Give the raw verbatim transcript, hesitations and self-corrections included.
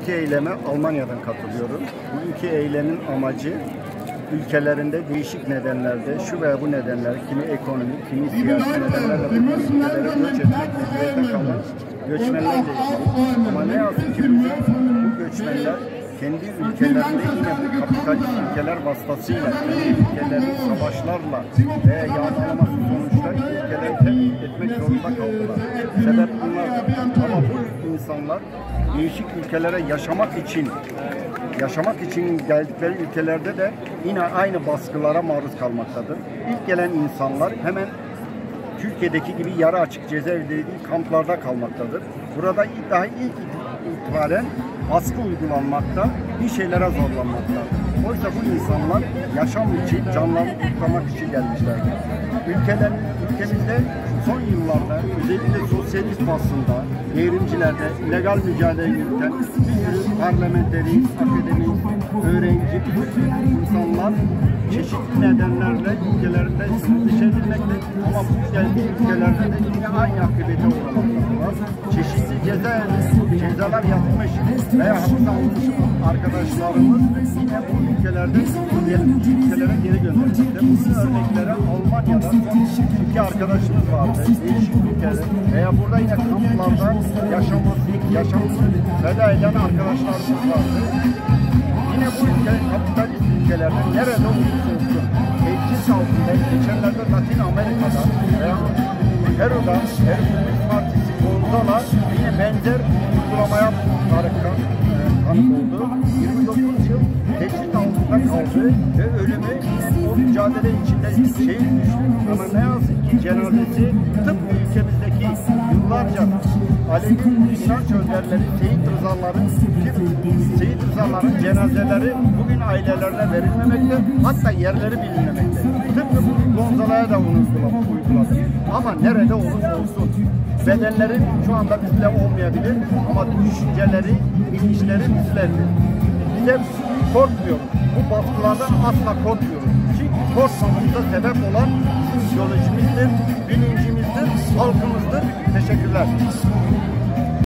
Bugünkü eyleme Almanya'dan katılıyorum. Bugünkü eylemin amacı ülkelerinde değişik nedenlerde, şu veya bu nedenler, kimi ekonomik, kimi siyasi nedenlerle bu ülkelere göç etmek, mecburiyete kalan göçmenlerle ilgili. Ama ne yazık ki bu göçmenler kendi ülkelerinde yine bu kapitalist ülkeler vasıtasıyla, kendi ülkelerin savaşlarla veya yağmalaması sonuçta ülkeleri terk etmek zorunda kaldılar. Sebep bunlar. Ama bu insanlar değişik ülkelere yaşamak için yaşamak için geldikleri ülkelerde de yine aynı baskılara maruz kalmaktadır. İlk gelen insanlar hemen Türkiye'deki gibi yarı açık cezaevi dediği kamplarda kalmaktadır. Burada daha ilk itibaren baskı uygulanmakta, bir şeylere zorlanmaktadır. Oysa bu insanlar yaşam için, canlarını kurtarmak için gelmişlerdir. Ülkeler, ülkemizde son yıllarda özellikle sosyalist basında, devrimcilerde illegal mücadele yürüten bir sürü parlamenterist, akademik, öğrenci, insanlar çeşitli nedenlerle ülkelerinde dışarıdırmekte ama bu geldiği ülkelerde de yine aynı akıbete uğramaktadır. Çeşitli ceza, cezalar yapmış veya hapse almış arkadaşlarımız yine bu ülkelerde diğer ülkelere geri gönderilmekte. Bunun örnekleri Almanya'da iki arkadaşımız vardı. Değişik ülkeler veya burada yine kamplarda yaşaması, yaşamını feda eden arkadaşlarımız vardı. Yine bu ülke kapitalist ülkelerde nerede olursa olsun tehdit altında geçenlerde Latin Amerika'da veya Peru'da Peru Komünist Partisi Gonzala yine benzer uygulamaya tanık oldu. yirmi dokuz yıl tehdit altında kaldı ve ölümü o mücadele içinde şehit düştü. Ama ne yazık ki cenazesi tıpkı ülkemizdeki yıllarca Alevi inanç önderleri Seyit Rızaların Seyit Rızaların cenazeleri bugün ailelerine verilmemekte, hatta yerleri bilinmemekte. Tıpkı bugün Gonzala'ya da bunu uyguladı. Ama nerede olursa olsun bedenleri şu anda bizle olmayabilir ama düşünceleri, bilinçleri bizlerdir. Bize korkmuyoruz. Bu baskılardan asla korkmuyoruz. Çünkü korkmamıza sebep olan psikolojimizdir, bilincimizdir, halkımızdır. Teşekkürler.